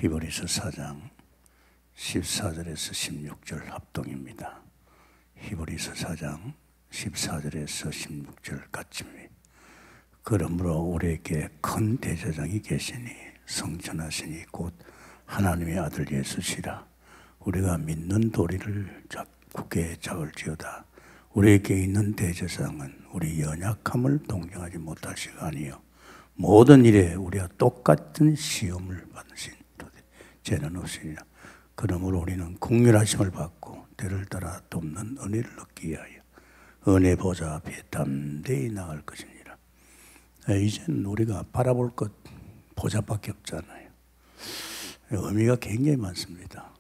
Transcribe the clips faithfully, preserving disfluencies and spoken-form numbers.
히브리서 사 장 십사 절에서 십육 절 합동입니다. 히브리서 사 장 십사 절에서 십육 절 같이입니다. 그러므로 우리에게 큰 대제사장이 계시니 성천하시니 곧 하나님의 아들 예수시라. 우리가 믿는 도리를 굳게 잡을지어다. 우리에게 있는 대제사장은 우리 연약함을 동정하지 못할 시가 아니요 모든 일에 우리와 똑같은 시험을 받으신 죄는 없으니라. 그러므로 우리는 긍휼하심을 받고 때를 따라 돕는 은혜를 얻기 위하여 은혜 보좌 앞에 담대히 나갈 것이니라. 이제는 우리가 바라볼 것 보좌밖에 없잖아요. 의미가 굉장히 많습니다.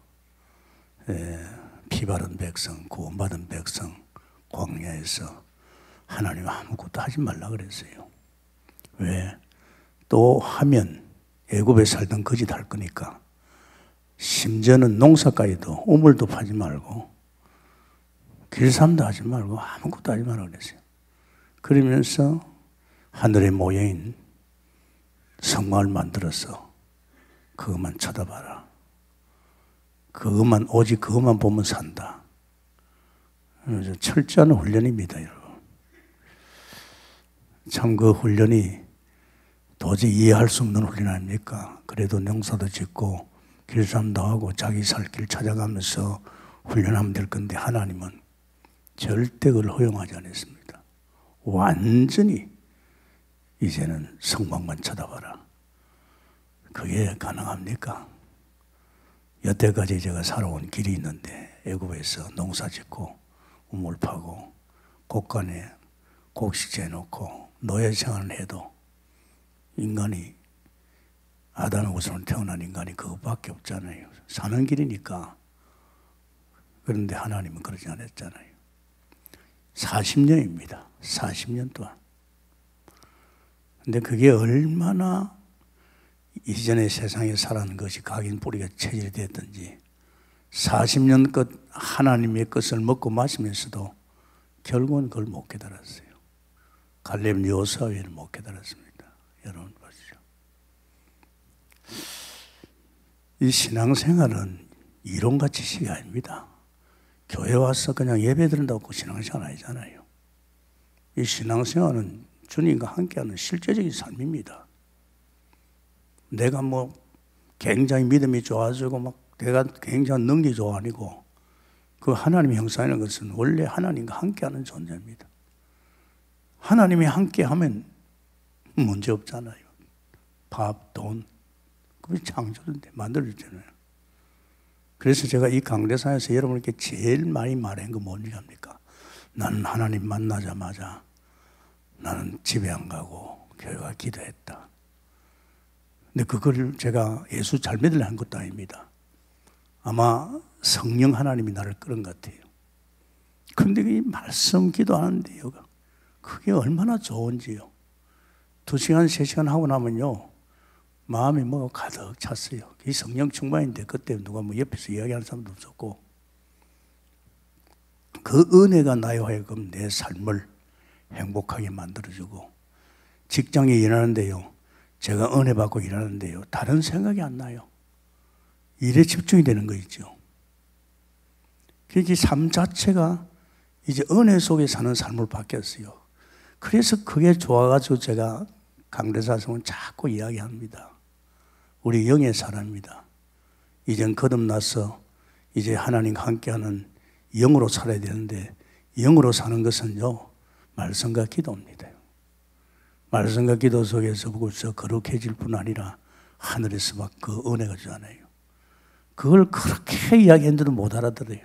피 바른 백성, 구원받은 백성, 광야에서 하나님 아무것도 하지 말라 그랬어요. 왜? 또 하면 애굽에 살던 거짓 할 거니까. 심지어는 농사까지도 우물도 파지 말고 길쌈도 하지 말고 아무것도 하지 말라 그랬어요. 그러면서 하늘의 모여인 성막을 만들어서 그것만 쳐다봐라. 그것만 오직 그것만 보면 산다. 철저한 훈련입니다, 여러분. 참 그 훈련이 도저히 이해할 수 없는 훈련 아닙니까? 그래도 농사도 짓고 길쌈도 하고 자기 살 길 찾아가면서 훈련하면 될 건데 하나님은 절대 그걸 허용하지 않았습니다. 완전히 이제는 성막만 쳐다봐라. 그게 가능합니까? 여태까지 제가 살아온 길이 있는데 애굽에서 농사 짓고 우물 파고 곡간에 곡식재 놓고 노예 생활을 해도 인간이 아담의 후손으로 태어난 인간이 그것밖에 없잖아요. 사는 길이니까. 그런데 하나님은 그러지 않았잖아요. 사십 년입니다. 사십 년 동안. 근데 그게 얼마나 이전의 세상에 살아는 것이 각인 뿌리가 체질이 됐든지 사십 년 끝 하나님의 것을 먹고 마시면서도 결국은 그걸 못 깨달았어요. 갈렙 여호수아는 못 깨달았습니다. 여러분 보시죠. 이 신앙생활은 이론과 지식이 아닙니다. 교회 와서 그냥 예배 드린다고 신앙생활 아니잖아요. 이 신앙생활은 주님과 함께하는 실제적인 삶입니다. 내가 뭐 굉장히 믿음이 좋아지고 막 내가 굉장히 능력이 좋아 아니고 그 하나님의 형상이라는 것은 원래 하나님과 함께하는 존재입니다. 하나님이 함께하면 문제 없잖아요. 밥, 돈, 그게 창조인데 만들어졌잖아요. 그래서 제가 이 강대상에서 여러분께 제일 많이 말한 거 뭔지 압니까? 나는 하나님 만나자마자 나는 집에 안 가고 교회 가 기도했다. 근데 그걸 제가 예수 잘 믿으려 한 것도 아닙니다. 아마 성령 하나님이 나를 끌은 것 같아요. 그런데 이 말씀 기도하는데요. 그게 얼마나 좋은지요. 두 시간, 세 시간 하고 나면요. 마음이 뭐 가득 찼어요. 이 성령 충만인데 그때 누가 뭐 옆에서 이야기하는 사람도 없었고 그 은혜가 나의 하여금 내 삶을 행복하게 만들어주고 직장에 일하는데요. 제가 은혜 받고 일하는데요. 다른 생각이 안 나요. 일에 집중이 되는 거 있죠. 그게 삶 자체가 이제 은혜 속에 사는 삶으로 바뀌었어요. 그래서 그게 좋아가지고 제가 강대사성은 자꾸 이야기합니다. 우리 영의 사람입니다. 이젠 거듭나서 이제 하나님과 함께하는 영으로 살아야 되는데 영으로 사는 것은요. 말씀과 기도입니다. 말씀과 기도 속에서 벌써 거룩해질 뿐 아니라 하늘에서 막 그 은혜가 주잖아요. 그걸 그렇게 이야기했는데도 못 알아들어요.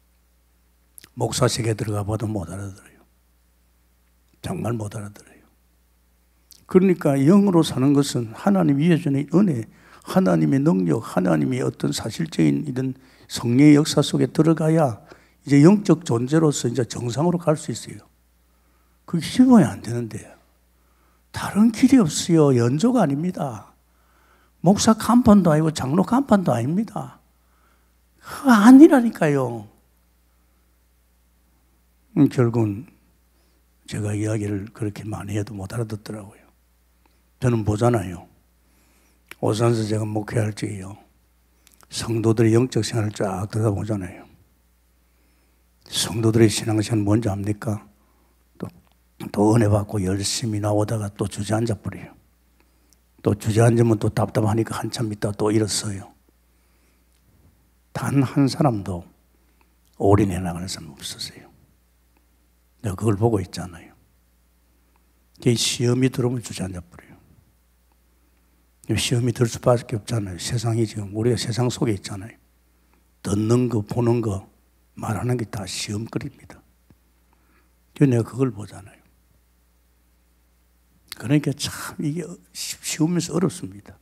목사식에 들어가 봐도 못 알아들어요. 정말 못 알아들어요. 그러니까 영으로 사는 것은 하나님 이해전의 은혜, 하나님의 능력, 하나님의 어떤 사실적인 이런 성령의 역사 속에 들어가야 이제 영적 존재로서 이제 정상으로 갈 수 있어요. 그게 힘이 안 되는데요. 다른 길이 없어요. 연조가 아닙니다. 목사 간판도 아니고 장로 간판도 아닙니다. 그거 아니라니까요. 음, 결국은 제가 이야기를 그렇게 많이 해도 못 알아듣더라고요. 저는 보잖아요. 오산에서 제가 목회할 적에요. 성도들의 영적 생활을 쫙 들여다보잖아요. 성도들의 신앙생활은 뭔지 압니까? 또, 또 은혜 받고 열심히 나오다가 또 주저앉아 버려요. 또 주저앉으면 또 답답하니까 한참 있다 또 일어서요. 단 한 사람도 올인해 나가는 사람 없었어요. 내가 그걸 보고 있잖아요. 시험이 들어오면 주저앉아 버려요. 시험이 들 수밖에 없잖아요. 세상이 지금 우리가 세상 속에 있잖아요. 듣는 거, 보는 거, 말하는 게 다 시험거리입니다. 그래서 내가 그걸 보잖아요. 그러니까 참 이게 쉬우면서 어렵습니다.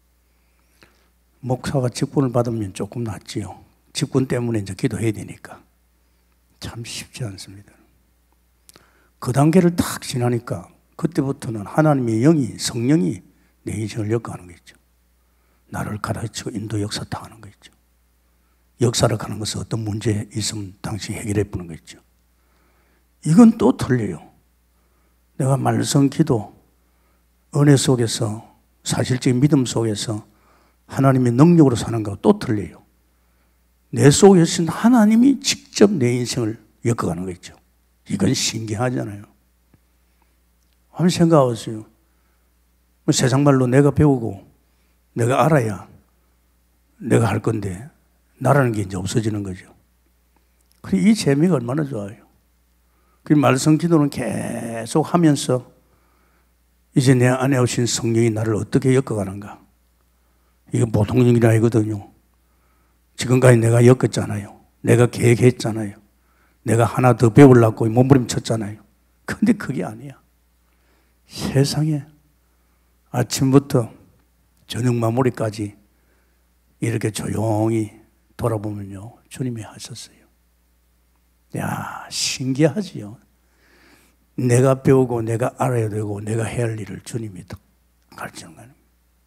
목사가 직분을 받으면 조금 낫지요. 직분 때문에 이제 기도해야 되니까. 참 쉽지 않습니다. 그 단계를 딱 지나니까 그때부터는 하나님의 영이, 성령이 내 인생을 엮어가는 거죠. 나를 가르치고 인도 역사 다 하는 거죠. 역사를 가는 것은 어떤 문제 있으면 당신이 해결해 보는 거죠. 이건 또 틀려요. 내가 말씀, 기도, 은혜 속에서 사실적인 믿음 속에서 하나님의 능력으로 사는 것과 또 틀려요. 내 속에 계신 하나님이 직접 내 인생을 엮어가는 거죠. 이건 신기하잖아요. 한번 생각해보세요. 세상 말로 내가 배우고 내가 알아야 내가 할 건데 나라는 게 이제 없어지는 거죠. 이 재미가 얼마나 좋아요. 그 말씀 기도는 계속 하면서 이제 내 안에 오신 성령이 나를 어떻게 엮어가는가. 이게 보통 일이 아니거든요. 지금까지 내가 엮었잖아요. 내가 계획했잖아요. 내가 하나 더 배우려고 몸부림쳤잖아요. 근데 그게 아니야. 세상에 아침부터 저녁 마무리까지 이렇게 조용히 돌아보면요. 주님이 하셨어요. 야, 신기하지요. 내가 배우고 내가 알아야 되고 내가 해야 할 일을 주님이 가르치는 거예요.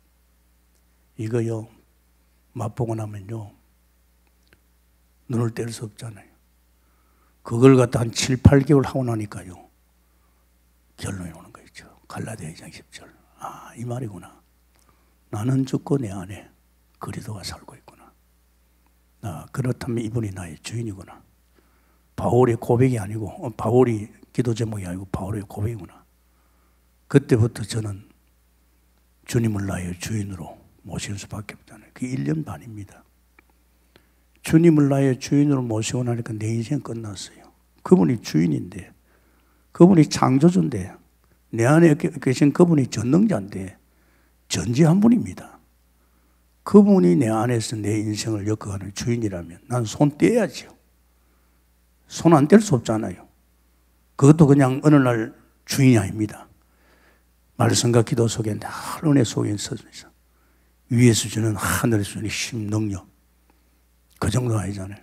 이거요. 맛보고 나면요. 눈을 뗄 수 없잖아요. 그걸 갖다 한 칠, 팔 개월 하고 나니까요. 결론이 오는 거죠. 갈라디아 이 장 십 절. 아, 이 말이구나. 나는 죽고 내 안에 그리스도가 살고 있구나. 아, 그렇다면 이분이 나의 주인이구나. 바울의 고백이 아니고, 바울이 기도 제목이 아니고 바울의 고백이구나. 그때부터 저는 주님을 나의 주인으로 모실 수밖에 없잖아요. 그게 일 년 반입니다. 주님을 나의 주인으로 모시고 나니까 내 인생 끝났어요. 그분이 주인인데, 그분이 창조주인데, 내 안에 계신 그분이 전능자인데, 전지한 분입니다. 그분이 내 안에서 내 인생을 엮어가는 주인이라면 난 손 떼야죠. 손 안 뗄 수 없잖아요. 그것도 그냥 어느 날 주인이 아닙니다. 말씀과 기도 속에 늘 은혜 속에 있어서 위에서 주는 하늘에서 주는 힘, 능력 그 정도 아니잖아요.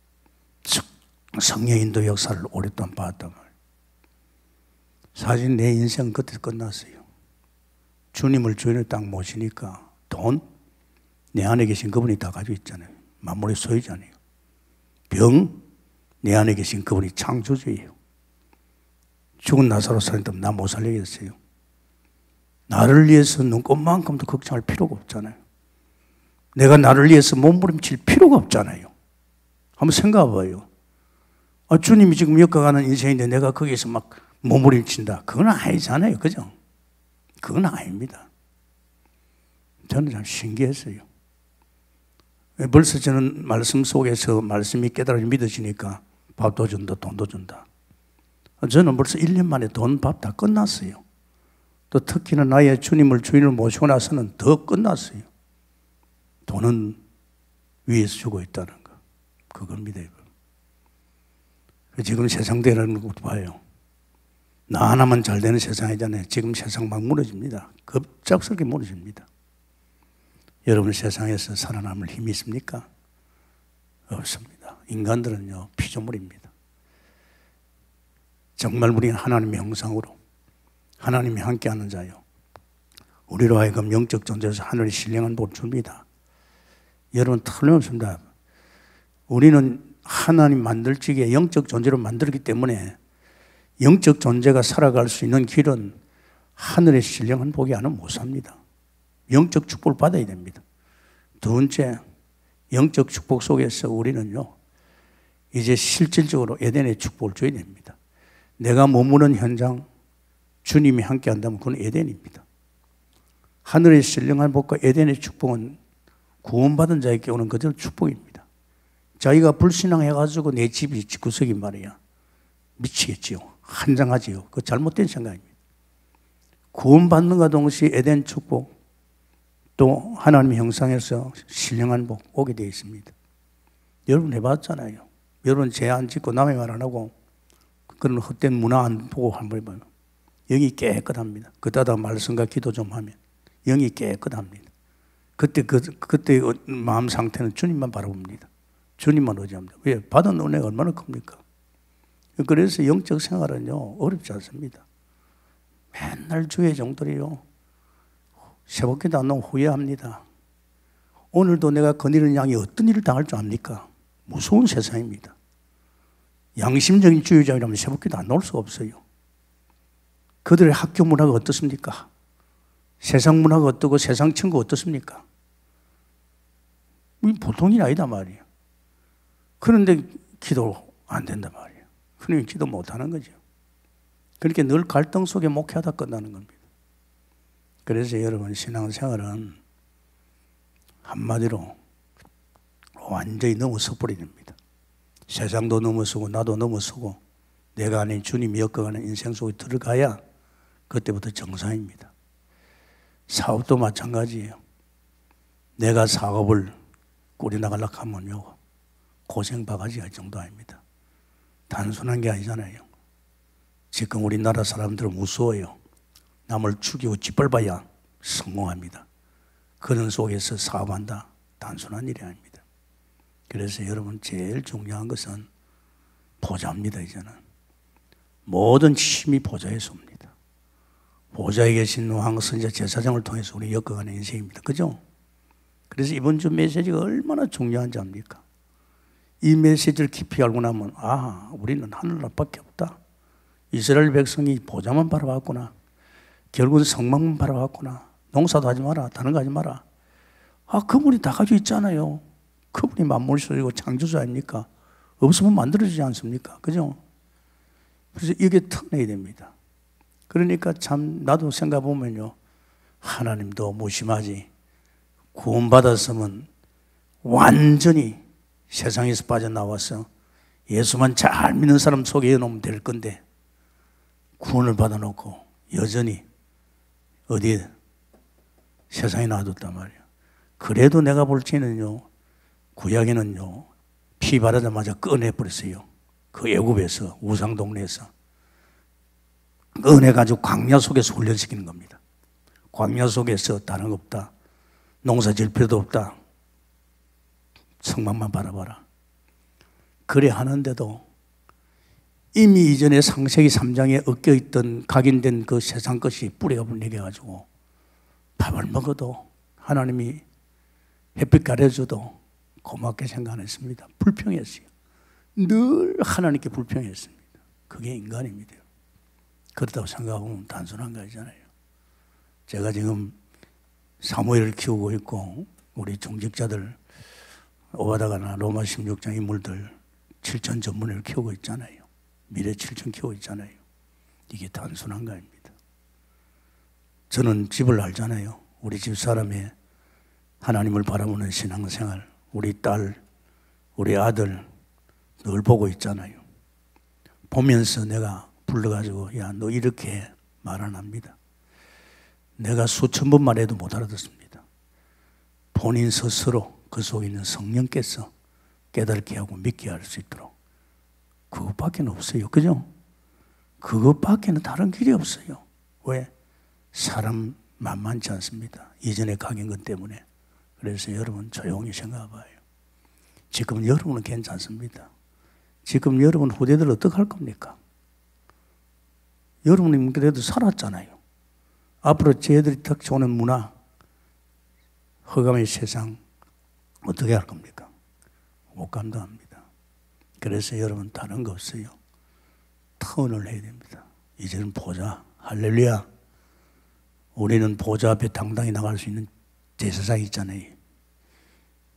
성령인도 역사를 오랫동안 봤단 말이에요. 사실 내 인생 그때 끝났어요. 주님을 주인을 딱 모시니까 돈, 내 안에 계신 그분이 다 가지고 있잖아요. 만물의 소유자네요. 병, 내 안에 계신 그분이 창조주예요. 죽은 나사로 살았다면 나 못 살리겠어요. 나를 위해서 눈꼽만큼도 걱정할 필요가 없잖아요. 내가 나를 위해서 몸부림칠 필요가 없잖아요. 한번 생각해 봐요. 아, 주님이 지금 엮어가는 인생인데 내가 거기에서 막 몸부림친다. 그건 아니잖아요. 그죠? 그건 아닙니다. 저는 참 신기했어요. 벌써 저는 말씀 속에서 말씀이 깨달아져 믿어지니까 밥도 준다, 돈도 준다. 저는 벌써 일 년 만에 돈, 밥 다 끝났어요. 또 특히나 나의 주님을 주인을 모시고 나서는 더 끝났어요. 돈은 위에서 주고 있다는 거. 그걸 믿어요. 지금 세상 되는 것도 봐요. 나 하나만 잘 되는 세상이잖아요. 지금 세상 막 무너집니다. 급작스럽게 무너집니다. 여러분 세상에서 살아남을 힘이 있습니까? 없습니다. 인간들은요, 피조물입니다. 정말 우리는 하나님의 형상으로 하나님이 함께하는 자요. 우리로 하여금 영적 존재에서 하늘의 신령한 복을 줍니다. 여러분 틀림없습니다. 우리는 하나님 만들지기에 영적 존재로 만들기 때문에 영적 존재가 살아갈 수 있는 길은 하늘의 신령한 복이 아니면 못 삽니다. 영적 축복을 받아야 됩니다. 두 번째, 영적 축복 속에서 우리는요, 이제 실질적으로 에덴의 축복을 줘야 됩니다. 내가 머무는 현장, 주님이 함께 한다면 그건 에덴입니다. 하늘의 신령한 복과 에덴의 축복은 구원받은 자에게 오는 그대로 축복입니다. 자기가 불신앙해가지고 내 집이 집구석이 말이야. 미치겠지요. 한장하지요. 그거 잘못된 생각입니다. 구원받는과 동시에 에덴 축복, 또 하나님의 형상에서 신령한 복 오게 되어 있습니다. 여러분 해봤잖아요. 여러분 죄 안 짓고 남의 말 안 하고 그런 헛된 문화 안 보고 한번 해봐요. 영이 깨끗합니다. 그때다 말씀과 기도 좀 하면 영이 깨끗합니다. 그때 그 그때 마음 상태는 주님만 바라봅니다. 주님만 의지합니다. 왜? 받은 은혜가 얼마나 큽니까? 그래서 영적 생활은요 어렵지 않습니다. 맨날 주의 종들이요 새벽기도 안 나오면 후회합니다. 오늘도 내가 거느리는 양이 어떤 일을 당할 줄 압니까? 무서운 세상입니다. 양심적인 주의자이라면 새벽기도 안 나올 수가 없어요. 그들의 학교 문화가 어떻습니까? 세상 문화가 어떻고 세상 친구 어떻습니까? 보통이 아니다 말이에요. 그런데 기도 안 된단 말이에요. 그러니 기도 못하는 거죠. 그렇게 늘 갈등 속에 목회하다 끝나는 겁니다. 그래서 여러분 신앙생활은 한마디로 완전히 넘어서버리는 겁니다. 세상도 넘어서고 나도 넘어서고 내가 아닌 주님이 엮어가는 인생 속에 들어가야 그때부터 정상입니다. 사업도 마찬가지예요. 내가 사업을 꾸려나가려고 하면요 고생 바가지 할 정도 아닙니다. 단순한 게 아니잖아요. 지금 우리나라 사람들은 무서워요. 남을 죽이고 짓밟아야 성공합니다. 그런 속에서 사업한다. 단순한 일이 아닙니다. 그래서 여러분 제일 중요한 것은 보좌입니다. 이제는 모든 힘이 보좌에서 옵니다. 보좌에 계신 왕, 선지자, 제사장을 통해서 우리 엮어가는 인생입니다. 그죠? 그래서 이번 주 메시지가 얼마나 중요한지 압니까? 이 메시지를 깊이 알고 나면 아, 우리는 하늘나라밖에 없다. 이스라엘 백성이 보좌만 바라봤구나. 결국은 성막만 바라봤구나. 농사도 하지 마라. 다른 거 하지 마라. 아, 그분이 다 가지고 있잖아요. 그분이 만물소유고 창조주 아닙니까? 없으면 만들어지지 않습니까? 그죠? 그래서 이게 턱내야 됩니다. 그러니까 참 나도 생각해보면요. 하나님도 무심하지. 구원받았으면 완전히 세상에서 빠져나와서 예수만 잘 믿는 사람 속에 넣으면 될 건데 구원을 받아놓고 여전히 어디에 세상에 놔뒀단 말이에요. 그래도 내가 볼 때는요 구약에는요 피 바르자마자 꺼내버렸어요. 그 애굽에서 우상 동네에서 꺼내가지고 광야 속에서 훈련시키는 겁니다. 광야 속에서 다른 거 없다. 농사 질 필요도 없다. 성막만 바라봐라. 그래 하는데도 이미 이전에 창세기 삼 장에 엮여있던 각인된 그 세상 것이 뿌리가 분리해가지고 밥을 먹어도 하나님이 햇빛 가려줘도 고맙게 생각 안 했습니다. 불평했어요. 늘 하나님께 불평했습니다. 그게 인간입니다. 그렇다고 생각하면 단순한 거 아니잖아요. 제가 지금 사무엘을 키우고 있고 우리 중직자들 오바다가나 로마 십육 장 인물들 칠천 전문을 키우고 있잖아요. 미래 칠천 키우고 있잖아요. 이게 단순한 거 아닙니다. 저는 집을 알잖아요. 우리 집 사람의 하나님을 바라보는 신앙생활, 우리 딸, 우리 아들 늘 보고 있잖아요. 보면서 내가 불러가지고 야, 너 이렇게 말 안 합니다. 내가 수천 번 말해도 못 알아듣습니다. 본인 스스로 그 속에 있는 성령께서 깨닫게 하고 믿게 할 수 있도록 그것밖에 없어요. 그죠? 그것밖에는 다른 길이 없어요. 왜? 사람 만만치 않습니다. 이전에 각인 것 때문에. 그래서 여러분 조용히 생각해 봐요. 지금 여러분은 괜찮습니다. 지금 여러분 후대들 어떻게 할 겁니까? 여러분이 그래도 살았잖아요. 앞으로 저희들이 탁 오는 문화, 허감의 세상 어떻게 할 겁니까? 못 감당합니다. 그래서 여러분 다른 거 없어요. 턴을 해야 됩니다. 이제는 보자. 할렐루야. 우리는 보좌 앞에 당당히 나갈 수 있는 제사장이 있잖아요.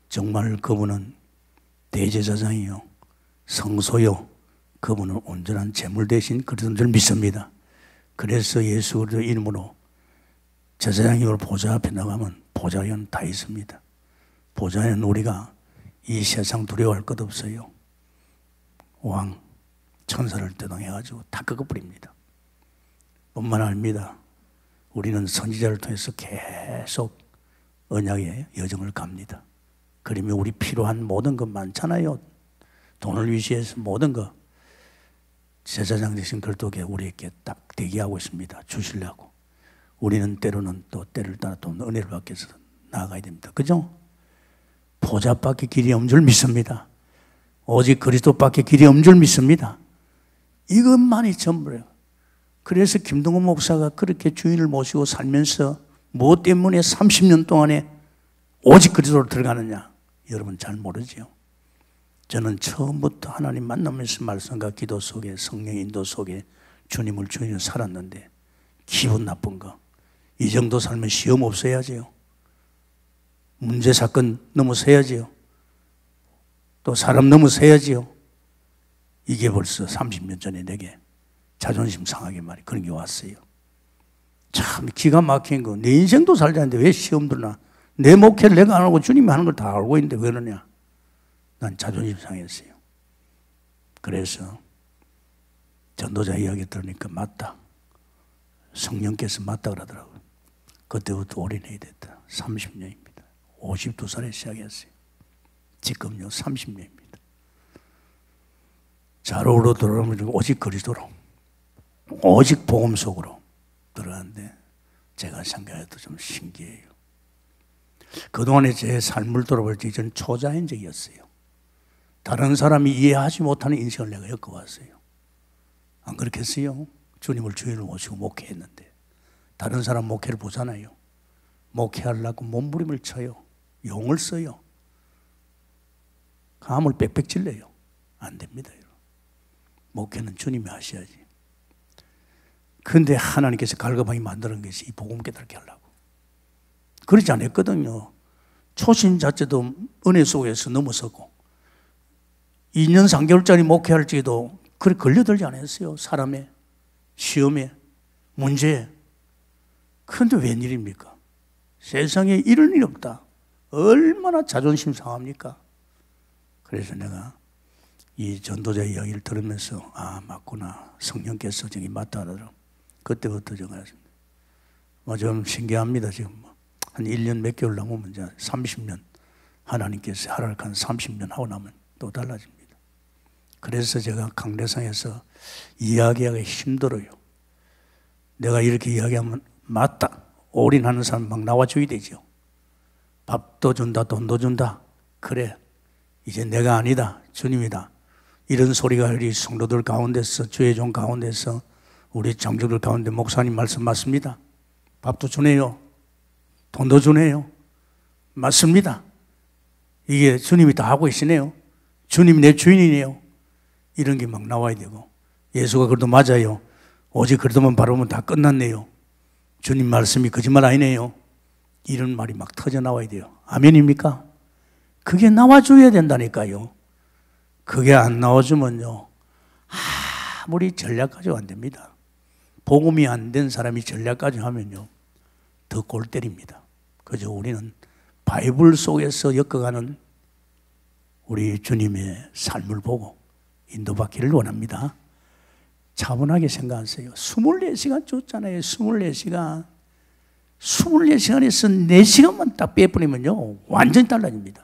정말 그분은 대제사장이요, 성소요, 그분은 온전한 제물 대신 그런 줄 믿습니다. 그래서 예수 그리스도 이름으로 제사장님으로 보좌 앞에 나가면 보좌에는 다 있습니다. 보좌에는 우리가 이 세상 두려워할 것 없어요. 왕, 천사를 대동해가지고 다 꺾어버립니다. 뿐만 아닙니다. 우리는 선지자를 통해서 계속 언약의 여정을 갑니다. 그러면 우리 필요한 모든 것 많잖아요. 돈을 위시해서 모든 것 제사장 대신 그리스도께 우리에게 딱 대기하고 있습니다. 주시려고. 우리는 때로는 또 때를 따라 또 은혜를 받기 위해서 나아가야 됩니다. 그죠? 보좌밖에 길이 없는 줄 믿습니다. 오직 그리스도밖에 길이 없는 줄 믿습니다. 이것만이 전부예요. 그래서 김동훈 목사가 그렇게 주인을 모시고 살면서 무엇 때문에 삼십 년 동안에 오직 그리스도로 들어가느냐? 여러분 잘 모르지요. 저는 처음부터 하나님 만나면서 말씀과 기도 속에 성령 인도 속에 주님을 주인으로 살았는데 기분 나쁜 거. 이 정도 살면 시험 없어야지요. 문제 사건 넘어서야지요. 또 사람 넘어서야지요. 이게 벌써 삼십 년 전에 내게 자존심 상하게 말이 그런 게 왔어요. 참 기가 막힌 거. 내 인생도 살자는데 왜 시험 들나? 내 목회를 내가 안 하고 주님이 하는 걸 다 알고 있는데 왜 그러냐? 난 자존심 상했어요. 그래서 전도자 이야기 들으니까 맞다. 성령께서 맞다 그러더라고요. 그때부터 올인해야 됐다. 삼십 년입니다. 오십두 살에 시작했어요. 지금요 삼십 년입니다. 자로로 들어오면 오직 그리스도로, 오직 복음 속으로 들어가는데 제가 생각해도 좀 신기해요. 그동안에 제 삶을 돌아볼 때 저는 초자인 적이었어요. 다른 사람이 이해하지 못하는 인생을 내가 겪어왔어요. 안 그렇겠어요? 주님을 주인으로 모시고 목회했는데 다른 사람 목회를 보잖아요. 목회하려고 몸부림을 쳐요. 용을 써요. 감을 빽빽 질러요. 안 됩니다. 목회는 주님이 하셔야지. 그런데 하나님께서 갈급하게 만드는 것이 이 복음 깨닫게 하려고. 그러지 않았거든요. 초신 자체도 은혜 속에서 넘어서고 이 년 삼 개월짜리 목회할지도 그래 걸려들지 않았어요. 사람의 시험에 문제에. 그런데 웬일입니까? 세상에 이런 일이 없다. 얼마나 자존심 상합니까? 그래서 내가 이 전도자 이야기를 들으면서 아 맞구나. 성령께서 저기 맞다 하더라고요. 그때부터 정했습니다. 뭐 좀 신기합니다. 지금 한 일 년 몇 개월 남으면 이제 삼십 년 하나님께서 허락한 삼십 년 하고 나면 또 달라집니다. 그래서 제가 강대상에서 이야기하기 힘들어요. 내가 이렇게 이야기하면 맞다. 올인하는 사람 막 나와줘야 되죠. 밥도 준다, 돈도 준다. 그래, 이제 내가 아니다. 주님이다. 이런 소리가 우리 성도들 가운데서, 주의 종 가운데서, 우리 장로들 가운데 목사님 말씀 맞습니다. 밥도 주네요. 돈도 주네요. 맞습니다. 이게 주님이 다 하고 계시네요. 주님이 내 주인이네요. 이런 게 막 나와야 되고, 예수가 그래도 맞아요. 오직 그래도만 바라보면 다 끝났네요. 주님 말씀이 거짓말 아니네요. 이런 말이 막 터져 나와야 돼요. 아멘입니까? 그게 나와줘야 된다니까요. 그게 안 나와주면요, 아무리 전략 가지고 안 됩니다. 복음이 안 된 사람이 전략 가지고 하면요, 더 골 때립니다. 그저 우리는 바이블 속에서 엮어가는 우리 주님의 삶을 보고 인도받기를 원합니다. 차분하게 생각하세요. 스물네 시간 줬잖아요. 스물네 시간. 스물네 시간에서 네 시간만 딱 빼버리면요, 완전히 달라집니다.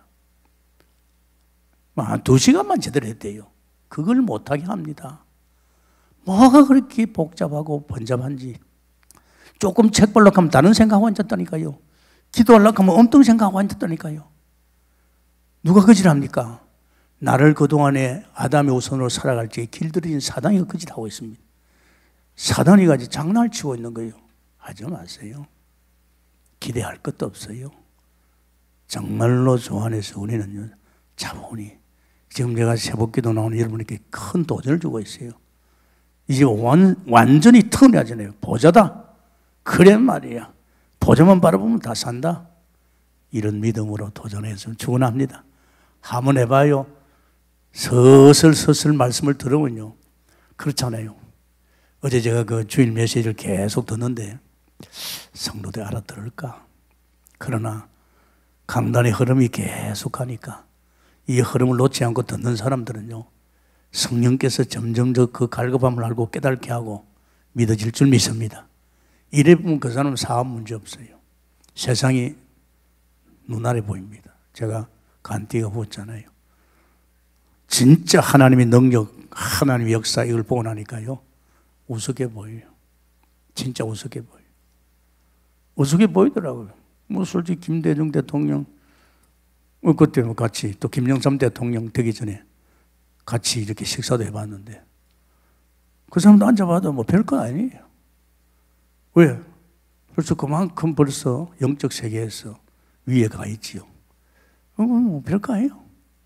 한 두 시간만 제대로 했대요. 그걸 못하게 합니다. 뭐가 그렇게 복잡하고 번잡한지. 조금 책 보려고 하면 다른 생각하고 앉았다니까요. 기도하려고 하면 엉뚱 생각하고 앉았다니까요. 누가 거짓합니까? 나를 그동안에 아담의 우선으로 살아갈 때 길들인 사단이 거짓하고 있습니다. 사단이 가지 장난을 치고 있는 거예요. 하지 마세요. 기대할 것도 없어요. 정말로 주 안에서 우리는 차분히, 지금 제가 새벽기도 나오는 여러분에게 큰 도전을 주고 있어요. 이제 완, 완전히 턴을 하잖아요. 보자다. 그래 말이야. 보자만 바라보면 다 산다. 이런 믿음으로 도전했으면 축원합니다. 한번 해봐요. 서슬서슬 말씀을 들으면요. 그렇잖아요. 어제 제가 그 주일 메시지를 계속 듣는데 성도들 알아들을까? 그러나 강단의 흐름이 계속 가니까 이 흐름을 놓지 않고 듣는 사람들은요, 성령께서 점점 더 그 갈급함을 알고 깨닫게 하고 믿어질 줄 믿습니다. 이래 보면 그 사람은 사업 문제 없어요. 세상이 눈알에 보입니다. 제가 간띠가 보았잖아요. 진짜 하나님의 능력, 하나님의 역사 이걸 보고 나니까요, 우습게 보여요. 진짜 우습게 보여요. 우습게 보이더라고요. 뭐 솔직히 김대중 대통령, 뭐 그때 뭐 같이 또 김영삼 대통령 되기 전에 같이 이렇게 식사도 해봤는데 그 사람도 앉아봐도 뭐 별거 아니에요. 왜? 벌써 그만큼 벌써 영적 세계에서 위에 가 있지요. 뭐 별거 아니에요.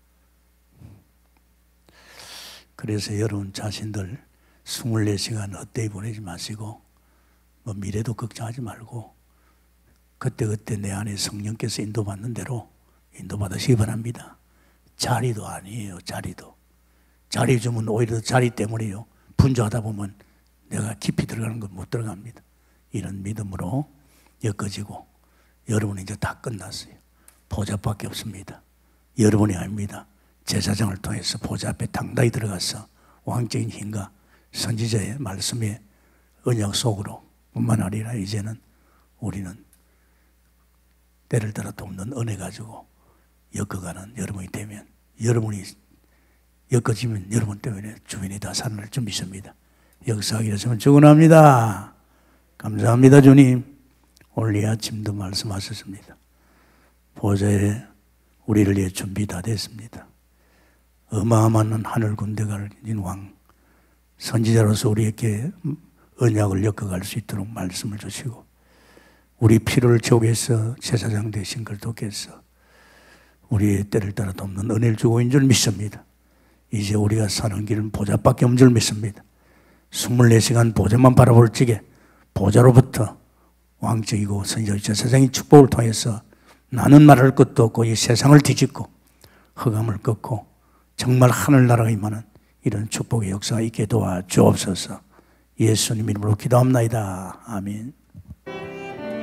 그래서 여러분 자신들 이십사 시간 헛되이 보내지 마시고 뭐 미래도 걱정하지 말고 그때그때 내 안에 성령께서 인도받는 대로 인도받으시기 바랍니다. 자리도 아니에요. 자리도. 자리 주면 오히려 자리 때문에요. 분주하다 보면 내가 깊이 들어가는 건 못 들어갑니다. 이런 믿음으로 엮어지고 여러분이 이제 다 끝났어요. 보좌밖에 없습니다. 여러분이 아닙니다. 제사장을 통해서 보좌 앞에 당당히 들어가서 왕적인 힘과 선지자의 말씀의 언약 속으로 뿐만 아니라 이제는 우리는 때를 따라 돕는 은혜 가지고 엮어가는 여러분이 되면, 여러분이 엮어지면 여러분 때문에 주변이 다 살아날 줄 믿습니다. 역사하게 되시면 축원합니다. 감사합니다. 주님, 오늘 이 아침도 말씀하셨습니다. 보좌에 우리를 위해 준비 다 됐습니다. 어마어마한 하늘 군대가 가진 왕, 선지자로서 우리에게 언약을 엮어갈 수 있도록 말씀을 주시고 우리 필요를 채우겠어 제사장 되신 그리스도께서 우리의 때를 따라 돕는 은혜를 주고 있는 줄 믿습니다. 이제 우리가 사는 길은 보좌밖에 없는 줄 믿습니다. 이십사 시간 보좌만 바라볼 적에 보좌로부터 왕적이고 선지자의 제사장의 축복을 통해서 나는 말할 것도 없고 이 세상을 뒤집고 흑암을 꺾고 정말 하늘나라가 임하는 이런 축복의 역사가 있게 도와주옵소서. 예수님 이름으로 기도합나이다. 아멘.